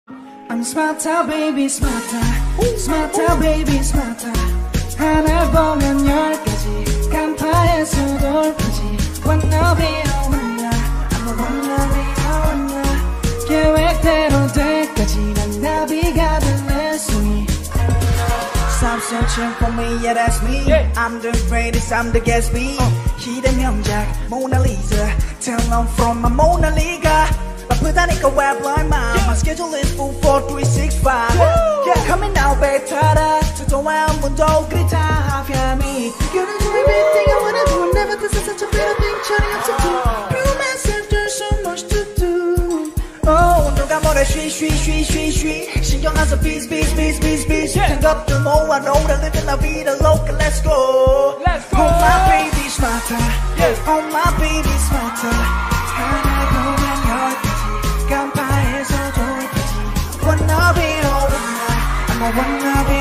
I'm smarter baby smarter smarter baby smarter 하나 보면 10가지 간파해서 돌파지 Wanna be a wanna I'm a wanna be a wanna 계획대로 될 때까지 난 나비가 될래 sweet Stop searching for me, yeah that's me I'm the greatest, I'm the Gatsby Hidden 명작, Mona Lisa Tell them from my Mona Lisa 바쁘다니까 왜 blind mom My schedule is full 4, 3, 6, 5 Yeah, coming out better 초조한 문도 그리 다 합야미 You're the everything I wanna do Never this is such a better thing 철이 없어 too Prove myself there's so much to do Oh, 누가 뭐래 쉬쉬쉬쉬쉬 신경 안 써 beats 생각들 모아 놀아 living la vida loca let's go Oh my baby smarter Oh my baby smarter 하나 보면 10가지 간파해서 돌파지 Wanna be a wanna I'm a wanna be